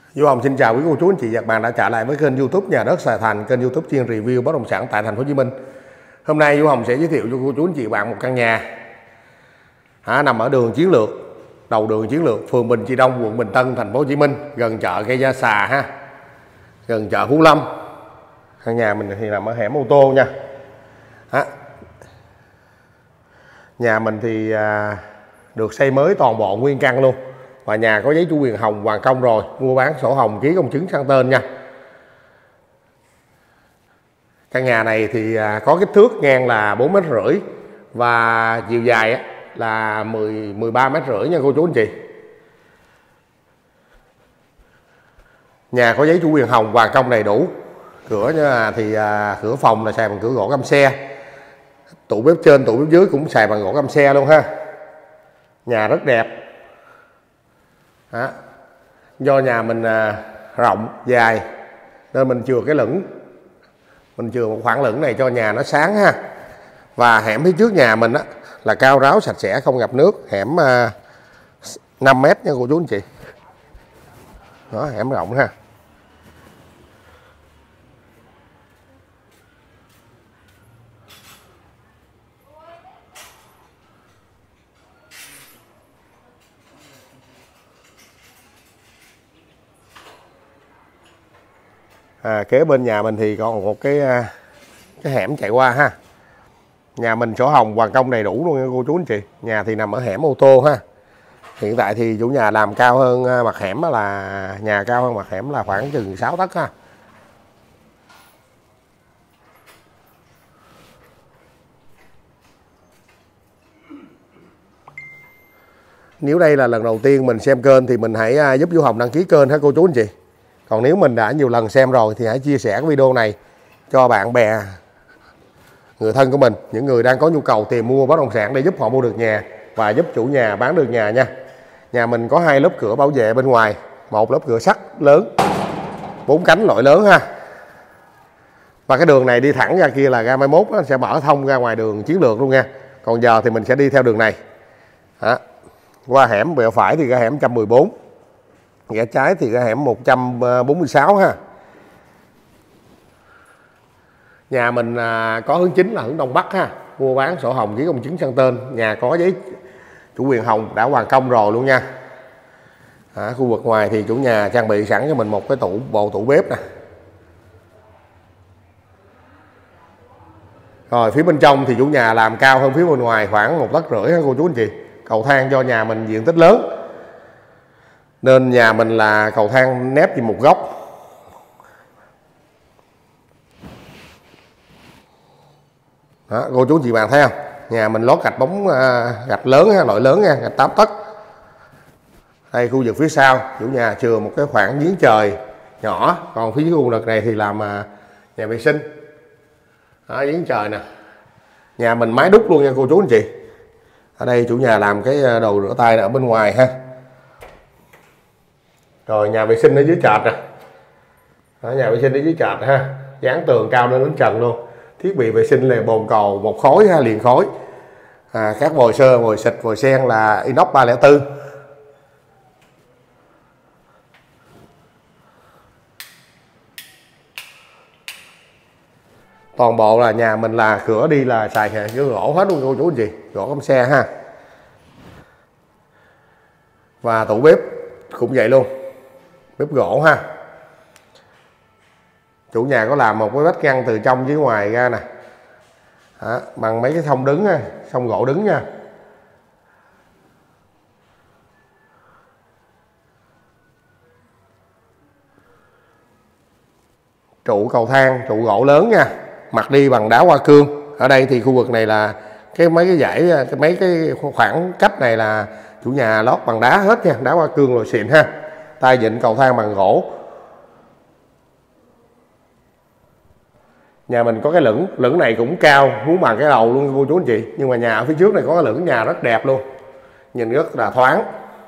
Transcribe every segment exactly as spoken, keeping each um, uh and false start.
Vũ Hồng xin chào quý cô chú anh chị và các bạn đã trở lại với kênh YouTube Nhà Đất Sài Thành, kênh YouTube chuyên review bất động sản tại thành phố Hồ Chí Minh. Hôm nay Vũ Hồng sẽ giới thiệu cho cô chú anh chị và bạn một căn nhà à, nằm ở đường Chiến Lược, đầu đường Chiến Lược, phường Bình Trị Đông, quận Bình Tân, thành phố Hồ Chí Minh, gần chợ Cây Gia Xà ha, gần chợ Phú Lâm. Căn nhà mình thì nằm ở hẻm ô tô nha. À, nhà mình thì à, được xây mới toàn bộ nguyên căn luôn. Và nhà có giấy chủ quyền hồng hoàn công rồi, mua bán sổ hồng ký công chứng sang tên nha. Căn nhà này thì có kích thước ngang là bốn mét rưỡi và chiều dài là mười mười ba mét rưỡi nha cô chú anh chị. Nhà có giấy chủ quyền hồng hoàn công đầy đủ. Cửa thì cửa phòng là xài bằng cửa gỗ căm xe. Tủ bếp trên, tủ bếp dưới cũng xài bằng gỗ căm xe luôn ha. Nhà rất đẹp. Đó. Do nhà mình à, rộng dài nên mình chừa cái lửng, mình chừa một khoảng lửng này cho nhà nó sáng ha. Và hẻm phía trước nhà mình á, là cao ráo sạch sẽ không ngập nước, hẻm à, năm mét nha cô chú anh chị. Đó, hẻm rộng ha. À, kế bên nhà mình thì còn một cái cái hẻm chạy qua ha. Nhà mình sổ hồng hoàn công đầy đủ luôn nha cô chú anh chị. Nhà thì nằm ở hẻm ô tô ha. Hiện tại thì chủ nhà làm cao hơn mặt hẻm là nhà cao hơn mặt hẻm là khoảng chừng sáu tấc ha. Nếu đây là lần đầu tiên mình xem kênh thì mình hãy giúp Vũ Hồng đăng ký kênh ha cô chú anh chị. Còn nếu mình đã nhiều lần xem rồi thì hãy chia sẻ cái video này cho bạn bè, người thân của mình, những người đang có nhu cầu tìm mua bất động sản để giúp họ mua được nhà và giúp chủ nhà bán được nhà nha. Nhà mình có hai lớp cửa bảo vệ bên ngoài, một lớp cửa sắt lớn, bốn cánh loại lớn ha. Và cái đường này đi thẳng ra kia là ga mai mốt sẽ mở thông ra ngoài đường Chiến Lược luôn nha. Còn giờ thì mình sẽ đi theo đường này. Đó. Qua hẻm bẹo phải thì ra hẻm một trăm mười bốn. Rẽ trái thì cái hẻm một trăm bốn mươi sáu ha. Nhà mình à, có hướng chính là hướng Đông Bắc ha. Mua bán sổ hồng ký công chứng sang tên. Nhà có giấy chủ quyền hồng đã hoàn công rồi luôn nha. À, khu vực ngoài thì chủ nhà trang bị sẵn cho mình một cái tủ bộ tủ bếp nè. Rồi phía bên trong thì chủ nhà làm cao hơn phía bên ngoài khoảng một tấc rưỡi ha cô chú anh chị. Cầu thang do nhà mình diện tích lớn nên nhà mình là cầu thang nép trên một góc. Đó, cô chú chị bạn thấy không? Nhà mình lót gạch bóng gạch lớn ha, loại lớn nha, gạch tám tấc. Đây khu vực phía sau chủ nhà chừa một cái khoảng giếng trời nhỏ, còn phía dưới khu vực này thì làm nhà vệ sinh. Đó, giếng trời nè. Nhà mình mái đúc luôn nha cô chú anh chị. Ở đây chủ nhà làm cái đồ rửa tay ở bên ngoài ha. Rồi nhà vệ sinh ở dưới trệt nè. Đó, nhà vệ sinh ở dưới trệt ha, dán tường cao lên đến trần luôn. Thiết bị vệ sinh là bồn cầu một khối ha, liền khối. À, các vòi sơ, vòi xịt, vòi sen là inox ba không bốn. Toàn bộ là nhà mình là cửa đi là xài cái gỗ hết luôn cô chú anh chị, gỗ căm xe ha. Và tủ bếp cũng vậy luôn, bếp gỗ ha. Chủ nhà có làm một cái vách ngăn từ trong dưới ngoài ra nè. Đó, bằng mấy cái thông đứng ha, song gỗ đứng nha. Trụ cầu thang, trụ gỗ lớn nha, mặt đi bằng đá hoa cương. Ở đây thì khu vực này là cái mấy cái dãy, cái mấy cái khoảng cách này là chủ nhà lót bằng đá hết nha, đá hoa cương loại xịn ha. Tay vịn cầu thang bằng gỗ. Nhà mình có cái lửng, lửng này cũng cao, muốn bằng cái đầu luôn cô chú anh chị. Nhưng mà nhà ở phía trước này có cái lửng, nhà rất đẹp luôn, nhìn rất là thoáng.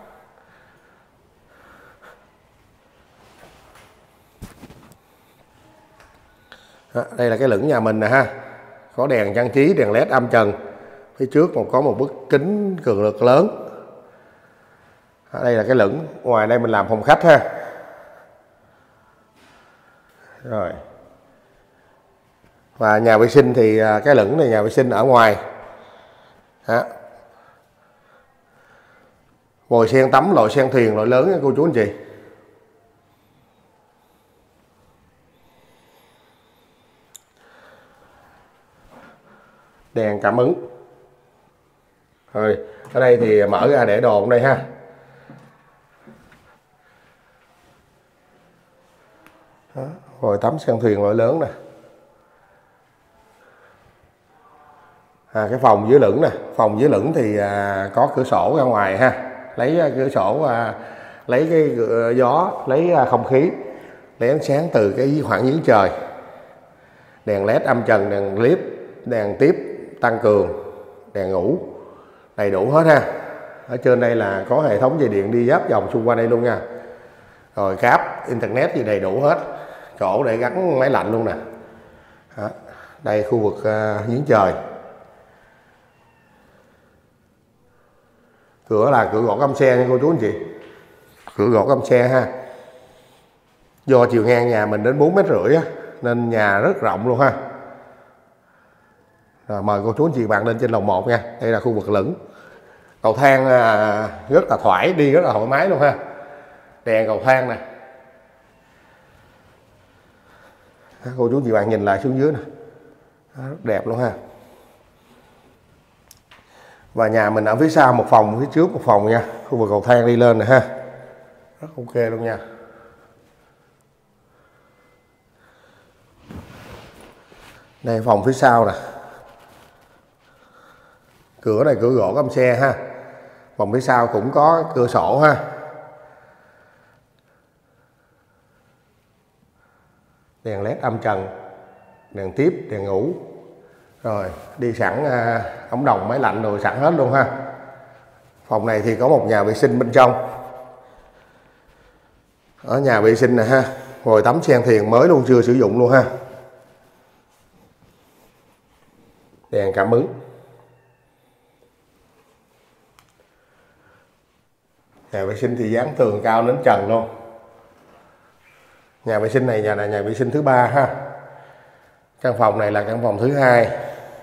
Đó, đây là cái lửng nhà mình nè ha. Có đèn trang trí, đèn led âm trần. Phía trước còn có một bức kính cường lực lớn. Đó, đây là cái lửng, ngoài đây mình làm phòng khách ha. Rồi. Và nhà vệ sinh thì cái lửng này nhà vệ sinh ở ngoài. Đó. Vòi sen tắm loại sen thuyền loại lớn nha cô chú anh chị. Đèn cảm ứng. Rồi, ở đây thì mở ra để đồ ở đây ha. Đó, vòi tắm sen thuyền loại lớn nè. À, cái phòng dưới lửng nè, phòng dưới lửng thì à, có cửa sổ ra ngoài ha, lấy à, cửa sổ à, lấy cái à, gió, lấy à, không khí, lấy ánh sáng từ cái khoảng giếng trời. Đèn led âm trần, đèn clip, đèn tiếp tăng cường, đèn ngủ đầy đủ hết ha. Ở trên đây là có hệ thống dây điện đi giáp vòng xung quanh đây luôn nha. Rồi cáp internet gì đầy đủ hết, chỗ để gắn máy lạnh luôn nè. Đó. Đây khu vực uh, giếng trời. Cửa là cửa gỗ căm xe nha cô chú anh chị, cửa gỗ căm xe ha. Do chiều ngang nhà mình đến bốn mét rưỡi á, nên nhà rất rộng luôn ha. Rồi, mời cô chú anh chị bạn lên trên lầu một nha. Đây là khu vực lửng. Cầu thang à, rất là thoải, đi rất là thoải mái luôn ha. Đèn cầu thang nè. Cô chú anh chị bạn nhìn lại xuống dưới nè, rất đẹp luôn ha. Và nhà mình ở phía sau một phòng, phía trước một phòng nha. Khu vực cầu thang đi lên nè ha, rất ok luôn nha. Đây phòng phía sau nè. Cửa này cửa gỗ căm xe ha. Phòng phía sau cũng có cửa sổ ha. Đèn led âm trần, đèn tiếp, đèn ngủ. Rồi đi sẵn à, ống đồng máy lạnh rồi sẵn hết luôn ha. Phòng này thì có một nhà vệ sinh bên trong. Ở nhà vệ sinh nè ha, vòi tắm sen thuyền mới luôn, chưa sử dụng luôn ha. Đèn cảm ứng. Nhà vệ sinh thì dán tường cao đến trần luôn. Nhà vệ sinh này nhà là nhà vệ sinh thứ ba ha. Căn phòng này là căn phòng thứ hai.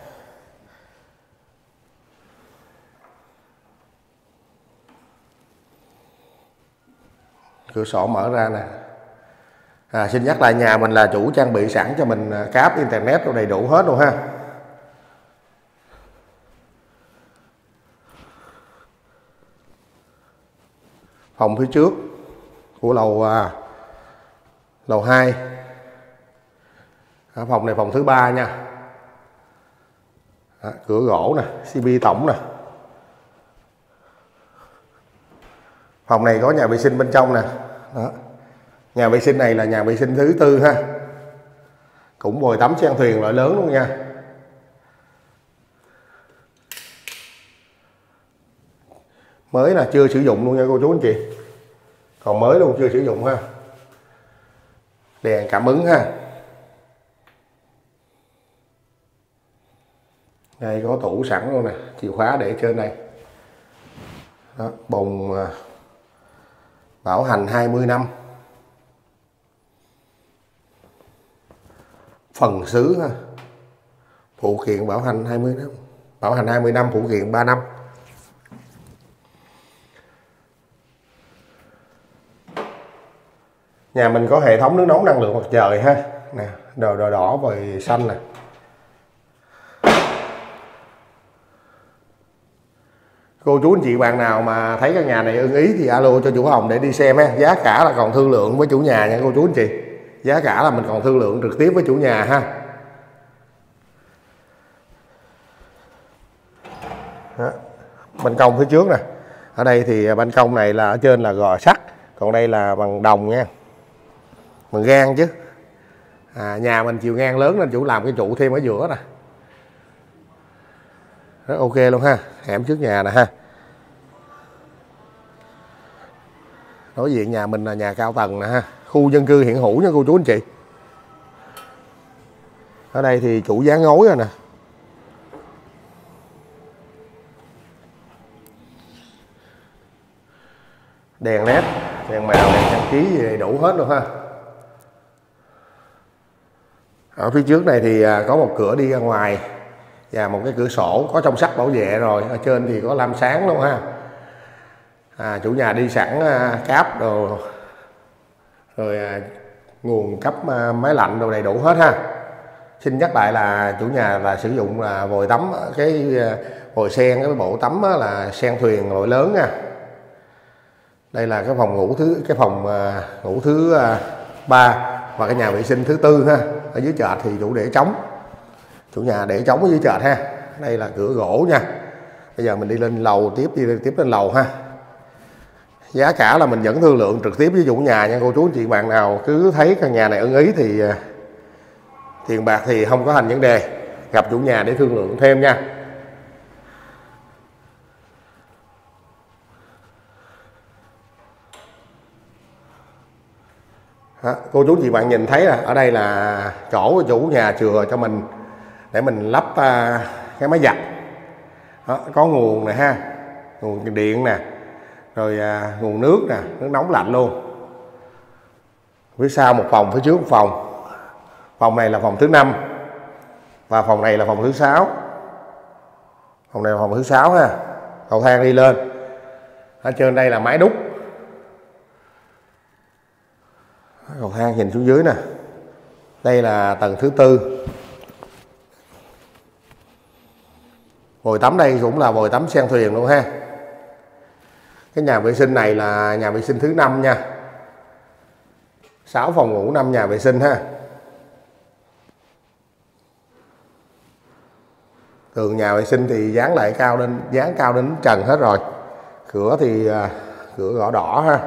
Cửa sổ mở ra nè. À, xin nhắc lại nhà mình là chủ trang bị sẵn cho mình cáp internet đầy đủ hết luôn ha. Phòng phía trước của lầu à, lầu hai. À, phòng này phòng thứ ba nha. À, cửa gỗ nè, xê pê tổng nè. Phòng này có nhà vệ sinh bên trong nè. Đó. Nhà vệ sinh này là nhà vệ sinh thứ tư ha. Cũng vòi tắm sen thuyền loại lớn luôn nha. Mới là chưa sử dụng luôn nha cô chú anh chị. Còn mới luôn, chưa sử dụng ha. Đèn cảm ứng ha. Đây có tủ sẵn luôn nè, chìa khóa để trên đây. Đó, bồn bảo hành hai mươi năm. Phần sứ ha. Phụ kiện bảo hành hai mươi năm. Bảo hành hai mươi năm, phụ kiện ba năm. Nhà mình có hệ thống nước nóng năng lượng mặt trời ha. Nè, đỏ đỏ đỏ và xanh nè. Cô chú anh chị bạn nào mà thấy căn nhà này ưng ý thì alo cho chủ Hồng để đi xem ha. Giá cả là còn thương lượng với chủ nhà nha cô chú anh chị. Giá cả là mình còn thương lượng trực tiếp với chủ nhà ha. Đó. Ban công phía trước nè. Ở đây thì ban công này là ở trên là gò sắt, còn đây là bằng đồng nha, bằng gan chứ. À, nhà mình chiều ngang lớn nên chủ làm cái trụ thêm ở giữa nè, rất ok luôn ha. Hẻm trước nhà nè ha. Đối diện nhà mình là nhà cao tầng nè ha, khu dân cư hiện hữu nha cô chú anh chị. Ở đây thì chủ dán ngói rồi nè. Đèn led, đèn màu, đèn trang trí gì đầy đủ hết luôn ha. Ở phía trước này thì có một cửa đi ra ngoài và một cái cửa sổ có trong sắt bảo vệ rồi. Ở trên thì có lam sáng luôn ha. À, chủ nhà đi sẵn cáp đồ rồi, à, nguồn cấp à, máy lạnh đồ đầy đủ hết ha. Xin nhắc lại là chủ nhà là sử dụng là vòi tắm, cái vòi sen, cái bộ tắm là sen thuyền loại lớn nha. Đây là cái phòng ngủ thứ cái phòng à, ngủ thứ à, ba và cái nhà vệ sinh thứ tư ha. Ở dưới trệt thì chủ để trống, chủ nhà để trống ở dưới trệt ha. Đây là cửa gỗ nha. Bây giờ mình đi lên lầu tiếp, đi tiếp lên lầu ha. Giá cả là mình vẫn thương lượng trực tiếp với chủ nhà nha cô chú anh chị. Bạn nào cứ thấy căn nhà này ưng ý thì tiền bạc thì không có thành vấn đề, gặp chủ nhà để thương lượng thêm nha. Đó, cô chú chị bạn nhìn thấy là ở đây là chỗ chủ nhà chừa cho mình để mình lắp uh, cái máy giặt. Đó, có nguồn này ha, nguồn điện nè, rồi à, nguồn nước nè, nước nóng lạnh luôn. Phía sau một phòng, phía trước một phòng. Phòng này là phòng thứ năm và phòng này là phòng thứ sáu. Phòng này là phòng thứ sáu ha. Cầu thang đi lên. Ở trên đây là mái đúc. Cầu thang nhìn xuống dưới nè. Đây là tầng thứ tư. Vòi tắm đây cũng là vòi tắm sen thuyền luôn ha. Cái nhà vệ sinh này là nhà vệ sinh thứ năm nha. sáu phòng ngủ, năm nhà vệ sinh ha. Tường nhà vệ sinh thì dán lại cao lên, dán cao đến trần hết rồi. Cửa thì à, cửa gõ đỏ ha.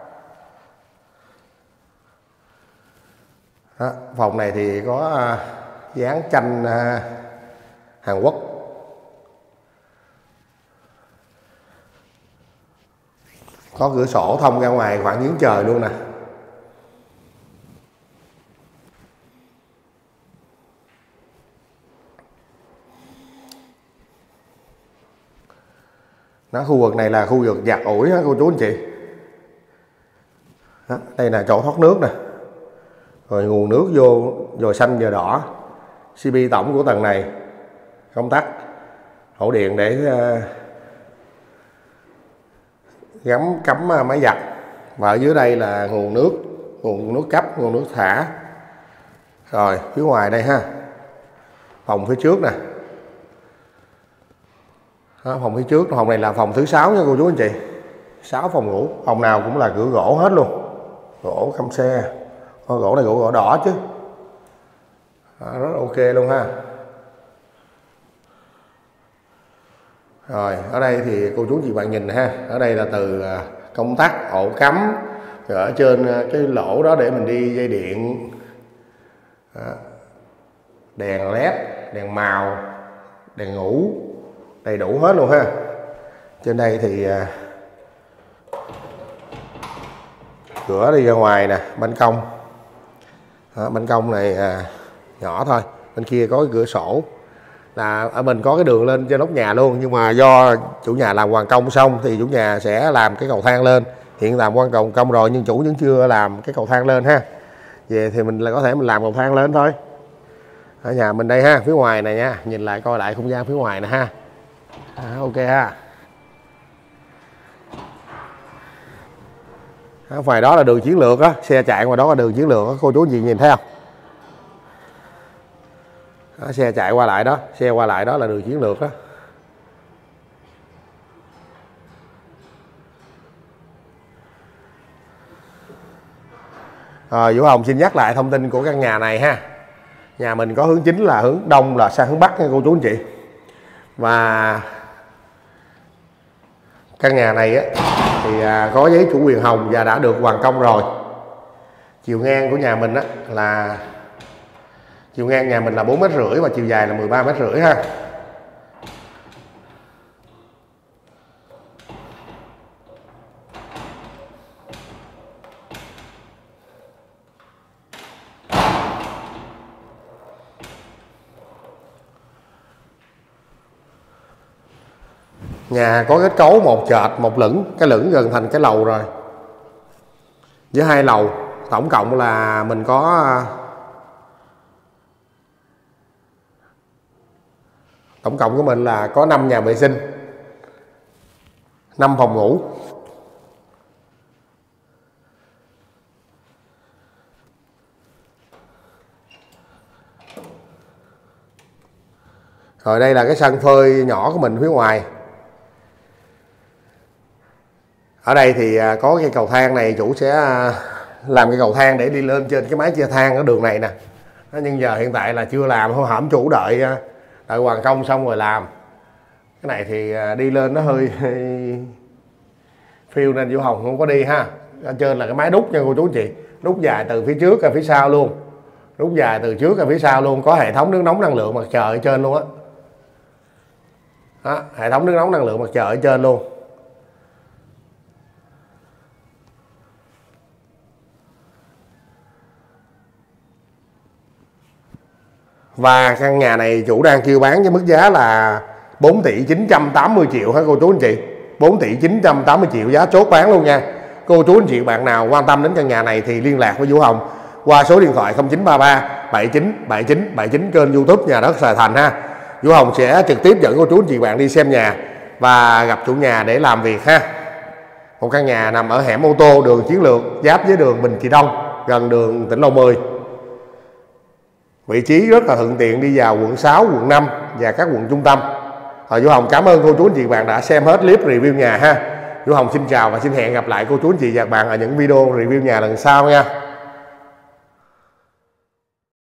Đó, phòng này thì có à, dán tranh à, Hàn Quốc. Có cửa sổ thông ra ngoài khoảng giếng trời luôn nè. Đó, khu vực này là khu vực giặt ủi ha cô chú anh chị. Đó, đây là chỗ thoát nước nè. Rồi nguồn nước vô dò xanh giờ đỏ. xê pê tổng của tầng này công tắc, ổ điện để uh, gắm cắm máy giặt. Và ở dưới đây là nguồn nước, nguồn nước cấp, nguồn nước thả. Rồi phía ngoài đây ha, phòng phía trước nè. Đó, phòng phía trước, phòng này là phòng thứ sáu nha cô chú anh chị. sáu phòng ngủ, phòng nào cũng là cửa gỗ hết luôn. Gỗ căm xe. Gỗ này gỗ gỗ đỏ chứ. Đó, rất ok luôn ha. Rồi ở đây thì cô chú chị bạn nhìn ha, ở đây là từ công tắc, ổ cắm, rồi ở trên cái lỗ đó để mình đi dây điện. Đó. Đèn led, đèn màu, đèn ngủ, đầy đủ hết luôn ha. Trên đây thì à, cửa đi ra ngoài nè, ban công. Đó, ban công này à, nhỏ thôi, bên kia có cái cửa sổ. Là ở mình có cái đường lên trên nóc nhà luôn, nhưng mà do chủ nhà làm hoàn công xong thì chủ nhà sẽ làm cái cầu thang lên. Hiện làm hoàn công công rồi nhưng chủ vẫn chưa làm cái cầu thang lên ha. Về thì mình là có thể mình làm cầu thang lên thôi. Ở nhà mình đây ha, phía ngoài này nha, nhìn lại coi lại không gian phía ngoài nè ha. À, ok ha. Ở ngoài đó là đường chiến lược á, xe chạy ngoài đó là đường chiến lược á, cô chú anh chị nhìn thấy không? Đó, xe chạy qua lại đó, xe qua lại đó là đường chiến lược đó. Rồi Vũ Hồng xin nhắc lại thông tin của căn nhà này ha. Nhà mình có hướng chính là hướng đông là sang hướng bắc nha cô chú anh chị. Và căn nhà này á thì có giấy chủ quyền hồng và đã được hoàn công rồi. Chiều ngang của nhà mình á là chiều ngang nhà mình là bốn mét rưỡi và chiều dài là mười ba mét rưỡi ha. Nhà có kết cấu một trệt một lửng, cái lửng gần thành cái lầu rồi. Với hai lầu tổng cộng là mình có Tổng cộng của mình là có năm nhà vệ sinh, năm phòng ngủ. Rồi đây là cái sân phơi nhỏ của mình phía ngoài. Ở đây thì có cái cầu thang này, chủ sẽ làm cái cầu thang để đi lên trên cái mái che thang ở đường này nè. Nhưng giờ hiện tại là chưa làm, không hổm chủ đợi đợi hoàn công xong rồi làm. Cái này thì đi lên nó hơi, hơi phiêu nên Vũ Hồng không có đi ha. Ở trên là cái mái đúc nha cô chú anh chị, đúc dài từ phía trước ra phía sau luôn, đúc dài từ trước ra phía sau luôn, có hệ thống nước nóng năng lượng mặt trời ở trên luôn á. Đó, hệ thống nước nóng năng lượng mặt trời ở trên luôn. Và căn nhà này chủ đang kêu bán với mức giá là bốn tỷ chín trăm tám mươi triệu hả cô chú anh chị. bốn tỷ chín trăm tám mươi triệu giá chốt bán luôn nha. Cô chú anh chị bạn nào quan tâm đến căn nhà này thì liên lạc với Vũ Hồng qua số điện thoại không chín ba ba bảy chín bảy chín bảy chín, kênh YouTube Nhà Đất Sài Thành ha. Vũ Hồng sẽ trực tiếp dẫn cô chú anh chị bạn đi xem nhà và gặp chủ nhà để làm việc ha. Một căn nhà nằm ở hẻm ô tô đường chiến lược, giáp với đường Bình Trị Đông, gần đường Tỉnh Lộ mười. Vị trí rất là thuận tiện đi vào quận sáu, quận năm và các quận trung tâm. Rồi Vũ Hồng cảm ơn cô chú anh chị bạn đã xem hết clip review nhà ha. Vũ Hồng xin chào và xin hẹn gặp lại cô chú anh chị và bạn ở những video review nhà lần sau nha.